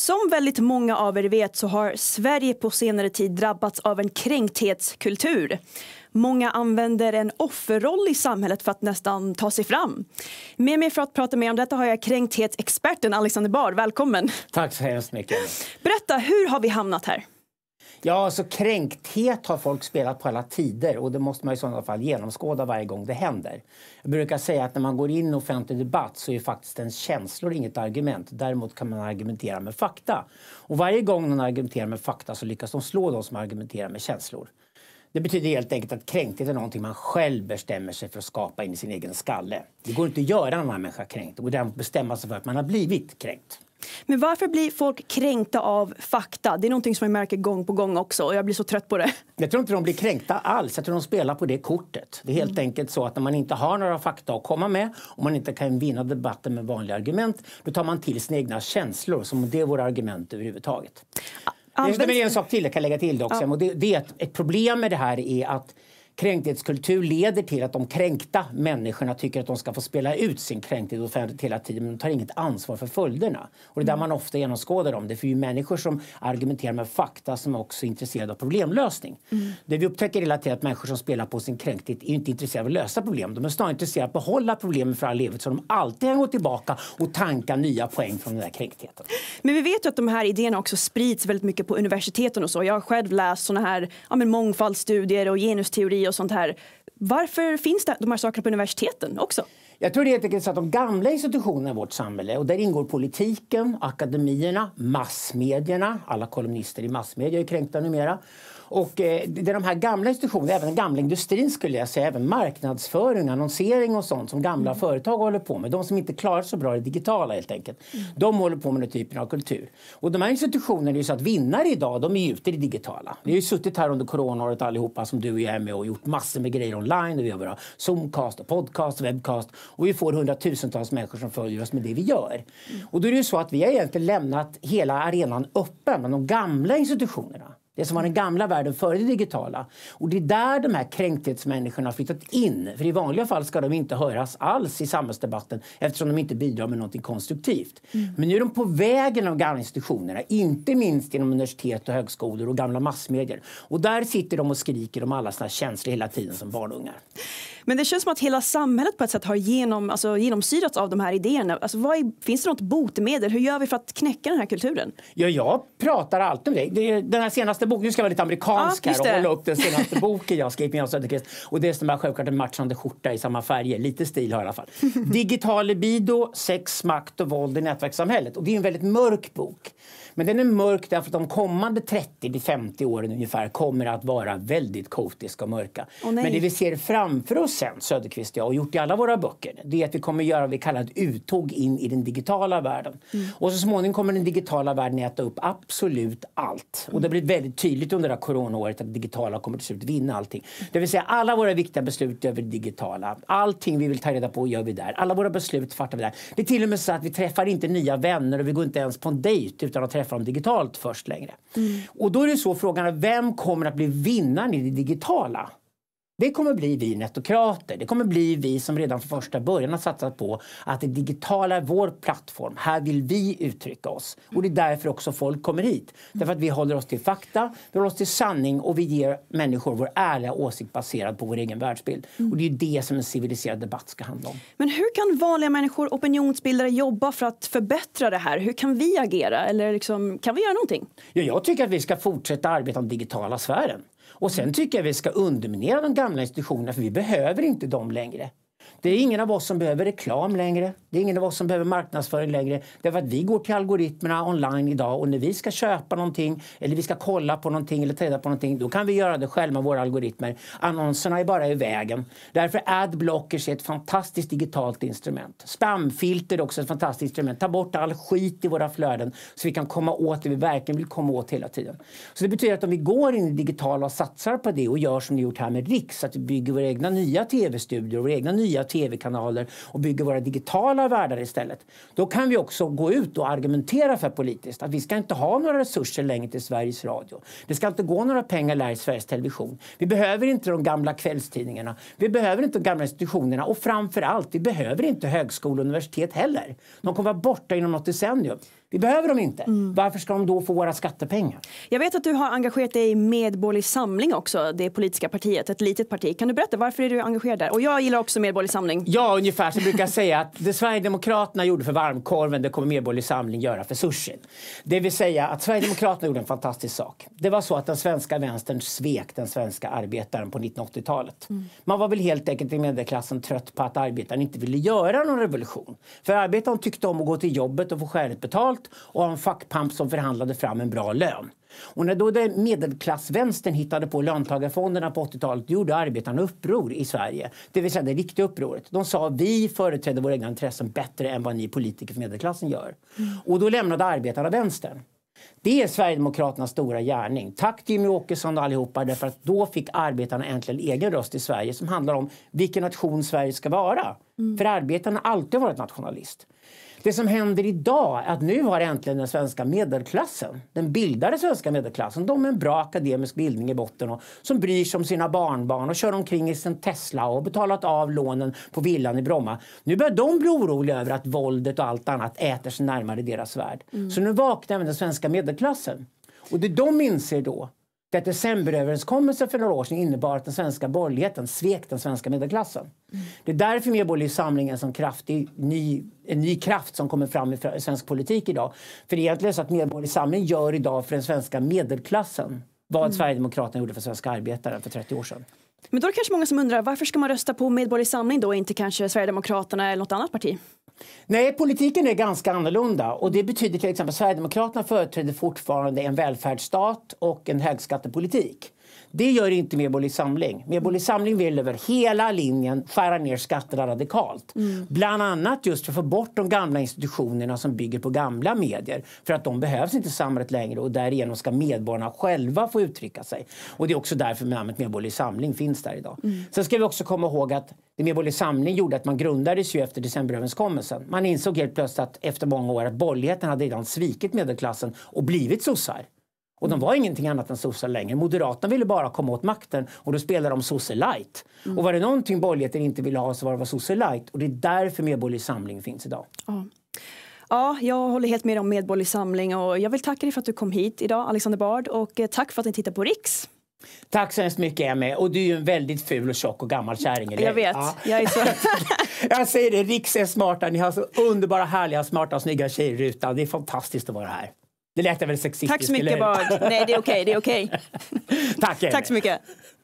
Som väldigt många av er vet så har Sverige på senare tid drabbats av en kränkthetskultur. Många använder en offerroll i samhället för att nästan ta sig fram. Med mig för att prata mer om detta har jag kränkthetsexperten Alexander Bard. Välkommen! Tack så hemskt mycket. Berätta, hur har vi hamnat här? Ja, alltså kränkthet har folk spelat på alla tider och det måste man i sådana fall genomskåda varje gång det händer. Jag brukar säga att när man går in i offentlig debatt så är faktiskt ens känslor inget argument. Däremot kan man argumentera med fakta. Och varje gång någon argumenterar med fakta så lyckas de slå de som argumenterar med känslor. Det betyder helt enkelt att kränkthet är någonting man själv bestämmer sig för att skapa in i sin egen skalle. Det går inte att göra en annan människa kränkt. Det går däremot att bestämma sig för att man har blivit kränkt. Men varför blir folk kränkta av fakta? Det är någonting som jag märker gång på gång också och jag blir så trött på det. Jag tror inte de blir kränkta alls. Jag tror de spelar på det kortet. Det är helt enkelt så att när man inte har några fakta att komma med och man inte kan vinna debatten med vanliga argument, då tar man till sina egna känslor som det är våra argument överhuvudtaget. Det är en sak till jag kan lägga till också. Ja. Och det är ett problem med det här är att kränkthetskultur leder till att de kränkta människorna tycker att de ska få spela ut sin kränkthet offentligt hela tiden, men de tar inget ansvar för följderna. Och det är där man ofta genomskådar dem. Det är för ju människor som argumenterar med fakta som är också intresserade av problemlösning. Det vi upptäcker hela tiden att människor som spelar på sin kränkthet är inte intresserade av att lösa problem. De är snarare intresserade av att behålla problemen för all livet så de alltid kan gå tillbaka och tanka nya poäng från den där kränktheten. Men vi vet ju att de här idéerna också sprids väldigt mycket på universiteten och så. Jag har själv läst såna här mångfaldsstudier och genusteori och sånt här. Varför finns det de här sakerna på universiteten också? Jag tror det är helt enkelt så att de gamla institutionerna i vårt samhälle, och där ingår politiken, akademierna, massmedierna, alla kolumnister i massmedia är kränkta numera. Och det är de här gamla institutionerna, även den gamla industrin skulle jag säga, även marknadsföring, annonsering och sånt som gamla företag håller på med. De som inte klarar så bra det digitala helt enkelt. De håller på med den typen av kultur. Och de här institutionerna är ju så att vinnare idag, de är ute i det digitala. Vi har ju suttit här under coronaåret allihopa som du och jag är med och gjort massor med grejer online. Och vi har våra Zoomcast och podcast och webbcast. Och vi får hundratusentals människor som följer oss med det vi gör. Och då är det ju så att vi har egentligen lämnat hela arenan öppen med de gamla institutionerna. Det som var den gamla världen före det digitala. Och det är där de här kränkthetsmänniskorna har flyttat in. För i vanliga fall ska de inte höras alls i samhällsdebatten eftersom de inte bidrar med något konstruktivt. Men nu är de på vägen av gamla institutionerna. Inte minst inom universitet och högskolor och gamla massmedier. Och där sitter de och skriker om alla såna känslor hela tiden som barnungar. Men det känns som att hela samhället på ett sätt har genomsyrats av de här idéerna. Alltså, finns det något botemedel? Hur gör vi för att knäcka den här kulturen? Ja, jag pratar alltid om det. Den här senaste boken, nu ska jag vara lite amerikansk här och hålla upp den senaste boken jag skrev med Jan Söderqvist. Och det som är självklart en matchande skjorta i samma färger. Lite stil har i alla fall. Digital libido, sex, makt och våld i nätverkssamhället. Och det är en väldigt mörk bok. Men den är mörk därför att de kommande 30-50 åren ungefär kommer att vara väldigt kaotiska och mörka. Men det vi ser framför oss sen, Söderqvist och jag, och gjort i alla våra böcker, det är att vi kommer göra vad vi kallar ett uttåg in i den digitala världen. Och så småningom kommer den digitala världen äta upp absolut allt. Och det blir väldigt tydligt under det här coronaåret att digitala kommer till slut vinna allting. Det vill säga alla våra viktiga beslut över det digitala. Allting vi vill ta reda på gör vi där. Alla våra beslut fattar vi där. Det är till och med så att vi träffar inte nya vänner och vi går inte ens på en dejt utan att träffa dem digitalt först längre. Och då är det så frågan, vem kommer att bli vinnaren i det digitala? Det kommer bli vi netokrater. Det kommer bli vi som redan från första början har satsat på att det digitala är vår plattform. Här vill vi uttrycka oss. Och det är därför också folk kommer hit. Därför att vi håller oss till fakta, vi håller oss till sanning och vi ger människor vår ärliga åsikt baserad på vår egen världsbild. Och det är det som en civiliserad debatt ska handla om. Men hur kan vanliga människor, opinionsbildare, jobba för att förbättra det här? Hur kan vi agera? Eller kan vi göra någonting? Ja, jag tycker att vi ska fortsätta arbeta om digitala sfären. Och sen tycker jag vi ska underminera de gamla institutionerna för vi behöver inte dem längre. Det är ingen av oss som behöver reklam längre. Det är ingen av oss som behöver marknadsföring längre. Det är för att vi går till algoritmerna online idag och när vi ska köpa någonting eller vi ska kolla på någonting eller träda på någonting, då kan vi göra det själva med våra algoritmer. Annonserna är bara i vägen. Därför adblockers är ett fantastiskt digitalt instrument. Spamfilter är också ett fantastiskt instrument. Ta bort all skit i våra flöden så vi kan komma åt det vi verkligen vill komma åt hela tiden. Så det betyder att om vi går in i digitala och satsar på det och gör som ni gjort här med Riks, att vi bygger våra egna nya tv-studior, våra egna nya tv-kanaler och bygger våra digitala världar istället. Då kan vi också gå ut och argumentera för politiskt att vi ska inte ha några resurser längre till Sveriges Radio. Det ska inte gå några pengar där i Sveriges Television. Vi behöver inte de gamla kvällstidningarna. Vi behöver inte de gamla institutionerna och framförallt, vi behöver inte högskola och universitet heller. De kommer vara borta inom något decennium. Vi behöver dem inte. Varför ska de då få våra skattepengar? Jag vet att du har engagerat dig i Medborgerlig Samling också, det politiska partiet, ett litet parti. Kan du berätta, varför är du engagerad där? Och jag gillar också Medborgerlig Samling. Ja, ungefär så brukar jag säga att det Sverigedemokraterna gjorde för varmkorven, det kommer Medborgerlig Samling göra för sushin. Det vill säga att Sverigedemokraterna gjorde en fantastisk sak. Det var så att den svenska vänstern svek den svenska arbetaren på 1980-talet. Man var väl helt enkelt i medelklassen trött på att arbetaren inte ville göra någon revolution. För arbetaren tyckte om att gå till jobbet och få skäligt betalt och ha en fackpamp som förhandlade fram en bra lön. Och när då den medelklassvänstern hittade på löntagarfonderna på 80-talet gjorde arbetarna uppror i Sverige. Det vill säga det riktiga upproret. De sa vi företräder våra egna intressen bättre än vad ni politiker för medelklassen gör. Och då lämnade arbetarna vänstern. Det är Sverigedemokraternas stora gärning. Tack Jimmy Åkesson och allihopa, därför att då fick arbetarna äntligen egen röst i Sverige som handlar om vilken nation Sverige ska vara. För arbetarna har alltid varit nationalist. Det som händer idag är att nu har äntligen den svenska medelklassen, den bildade svenska medelklassen, de med en bra akademisk bildning i botten och som bryr sig om sina barnbarn och kör omkring i sin Tesla och betalat av lånen på villan i Bromma. Nu börjar de bli oroliga över att våldet och allt annat äter sig närmare deras värld. Så nu vaknar även den svenska medelklassen. Och det de inser då, att decemberöverenskommelsen för några år sedan innebar att den svenska borgerligheten svek den svenska medelklassen. Det är därför Medborgerlig Samling är en sån kraftig en ny kraft som kommer fram i svensk politik idag. För egentligen så att Medborgerlig Samling gör idag för den svenska medelklassen vad Sverigedemokraterna gjorde för svenska arbetare för 30 år sedan. Men då är det kanske många som undrar, varför ska man rösta på Medborgerlig Samling då, inte kanske Sverigedemokraterna eller något annat parti? Nej, politiken är ganska annorlunda och det betyder till exempel att Sverigedemokraterna företräder fortfarande en välfärdsstat och en högskattepolitik. Det gör inte Medborgerlig Samling. Medborgerlig Samling vill över hela linjen skära ner skatterna radikalt. Bland annat just för att få bort de gamla institutionerna som bygger på gamla medier. För att de behövs inte i samhället längre och därigenom ska medborgarna själva få uttrycka sig. Och det är också därför namnet Medborgerlig Samling finns där idag. Sen ska vi också komma ihåg att det Medborgerlig Samling gjorde att man grundades ju efter decemberöverenskommelsen. Man insåg helt plötsligt att efter många år att borgerligheten hade redan svikit medelklassen och blivit sossar. Och de var ingenting annat än sossar längre. Moderaterna ville bara komma åt makten och då spelade de sosse light. Och var det någonting borgerligheten inte ville ha så var det sosse light. Och det är därför Medborgerlig Samling finns idag. Ja, jag håller helt med om Medborgerlig Samling och jag vill tacka dig för att du kom hit idag, Alexander Bard, och tack för att ni tittar på Riks. Tack så hemskt mycket, Emma. Och du är ju en väldigt ful och tjock och gammal kärring. Jag vet, jag är så. Jag säger det, Riks är smarta. Ni har så underbara, härliga, smarta och snygga tjejer i rutan. Det är fantastiskt att vara här. Det lät väl sexistiskt. Tack så mycket, Bard. Nej, det är okej. Tack, Emma. Tack så mycket.